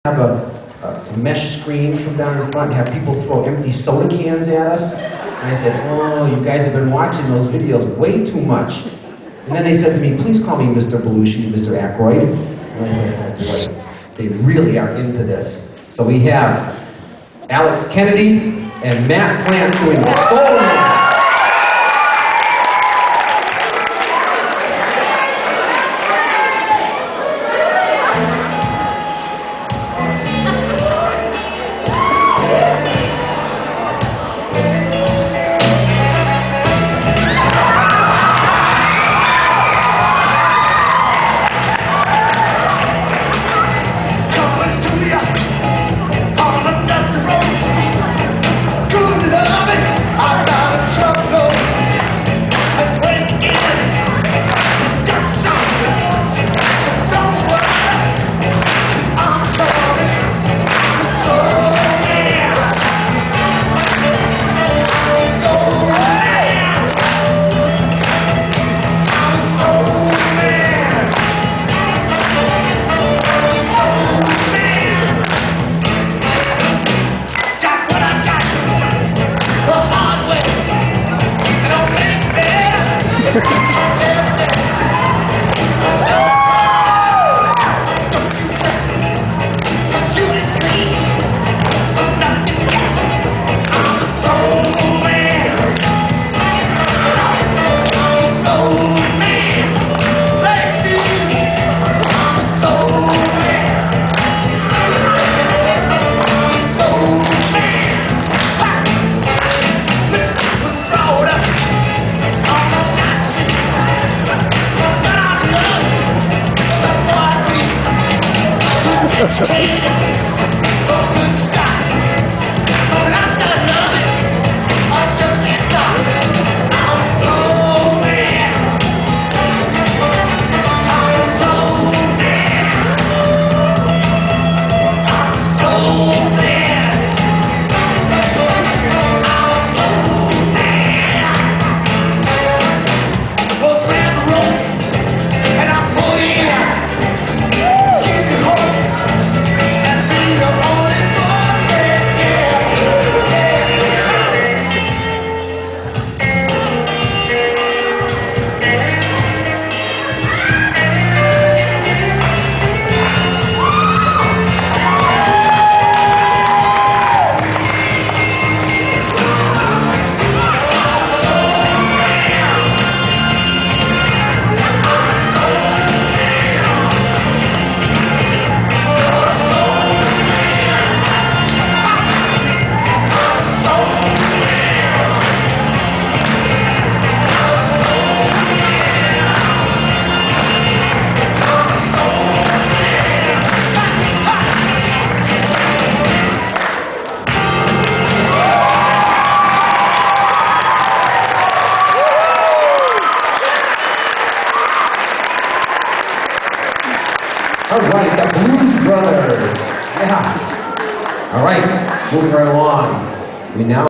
Have a mesh screen from down in front and have people throw empty soda cans at us. And I said, oh, you guys have been watching those videos way too much. And then they said to me, please call me Mr. Belushi, Mr. Aykroyd. And I said, oh boy, they really are into this. So we have Alex Kennedy and Matt Plant doing the solo. All right, the Blues Brothers. Yeah. All right, moving right along. We now